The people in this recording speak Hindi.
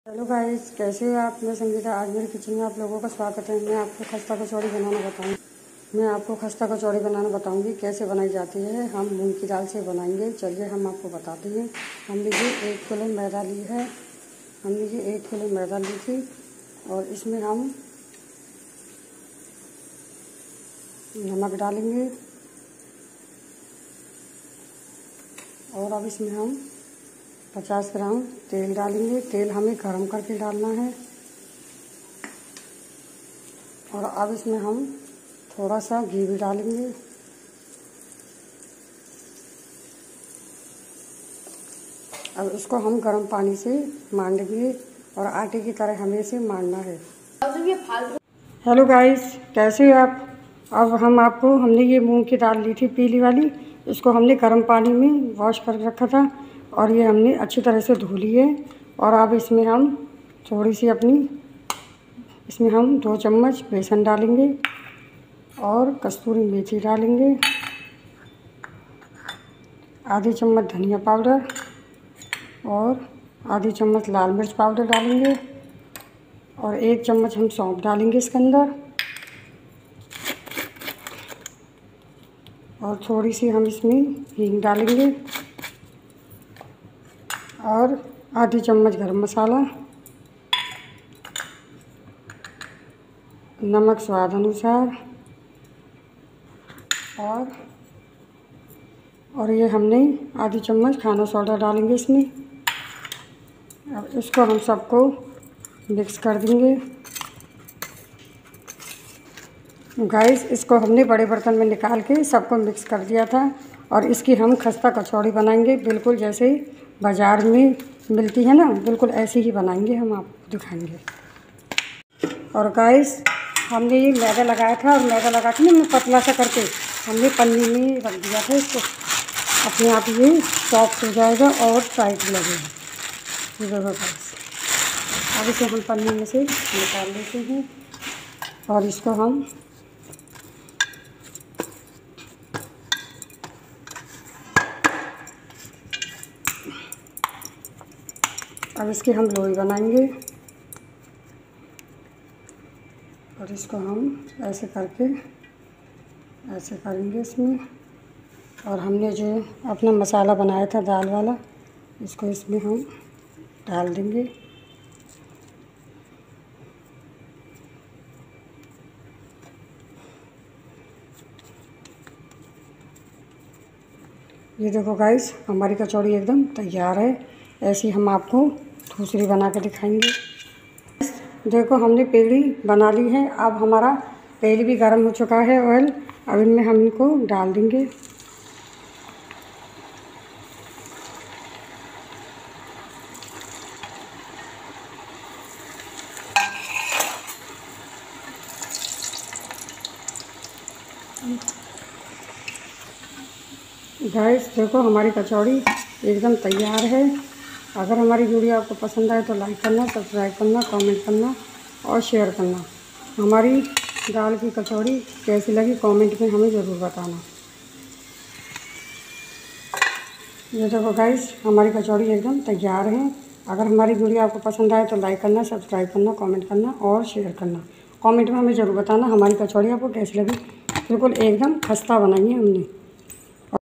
हेलो गाइस, कैसे हो आप। मैं संगीता। आज मेरे किचन में आप लोगों का स्वागत है। मैं आपको खस्ता कचौड़ी बनाना बताऊंगी कैसे बनाई जाती है। हम मूंग की दाल से बनाएंगे। चलिए हम आपको बताते हैं। हमने ये 1 किलो मैदा ली है। हमने ये 1 किलो मैदा ली थी और इसमें हम नमक डालेंगे और अब इसमें हम 50 ग्राम तेल डालेंगे। तेल हमें गरम करके डालना है और अब इसमें हम थोड़ा सा घी भी डालेंगे। अब इसको हम गर्म पानी से मान लेंगे और आटे की तरह हमें इसे मारना है। हेलो गाइस, कैसे हो आप। अब हमने ये मूंग की दाल ली थी पीली वाली। इसको हमने गर्म पानी में वॉश कर रखा था और ये हमने अच्छी तरह से धो ली है। और अब इसमें हम इसमें हम 2 चम्मच बेसन डालेंगे और कस्तूरी मेथी डालेंगे, आधी चम्मच धनिया पाउडर और आधी चम्मच लाल मिर्च पाउडर डालेंगे और 1 चम्मच हम सौंफ डालेंगे इसके अंदर और थोड़ी सी हम इसमें हींग डालेंगे और आधी चम्मच गरम मसाला, नमक स्वाद अनुसार और ये हमने आधी चम्मच खाना सोडा डालेंगे इसमें। अब इसको हम सबको मिक्स कर देंगे। गाइस, इसको हमने बड़े बर्तन में निकाल के सबको मिक्स कर दिया था और इसकी हम खस्ता कचौड़ी बनाएंगे। बिल्कुल जैसे बाज़ार में मिलती है ना, बिल्कुल ऐसे ही बनाएंगे। हम आपको दिखाएंगे। और गाइस, हमने ये मैदा लगाया था और मैदा लगा के ना पतला सा करके हमने पन्नी में रख दिया था। इसको अपने आप ये सॉफ्ट हो जाएगा और टाइट लगेगा। ये देखो गाइस, अब इसे हम पन्नी में से निकाल लेते हैं और इसको हम अब इसकी हम लोई बनाएंगे और इसको हम ऐसे करके ऐसे करेंगे इसमें। और हमने जो अपना मसाला बनाया था दाल वाला, इसको इसमें हम डाल देंगे। ये देखो गाइस, हमारी कचौड़ी एकदम तैयार है। ऐसी हम आपको दूसरी बना के दिखाएंगे। देखो, हमने पेड़ी बना ली है। अब हमारा तेल भी गर्म हो चुका है, ऑयल। अब इनमें हम इनको डाल देंगे। गाइस देखो, हमारी कचौड़ी एकदम तैयार है। अगर हमारी वीडियो आपको पसंद आए तो लाइक करना, सब्सक्राइब करना, कमेंट करना और शेयर करना। हमारी दाल की कचौड़ी कैसी लगी कमेंट में हमें ज़रूर बताना। ये देखो गाइस, हमारी कचौड़ी एकदम तैयार है। अगर हमारी वीडियो आपको पसंद आए तो लाइक करना, सब्सक्राइब करना, कमेंट करना और शेयर करना। कमेंट में हमें ज़रूर बताना हमारी कचौड़ी आपको कैसी लगी। बिल्कुल एकदम खस्ता बनाई है हमने।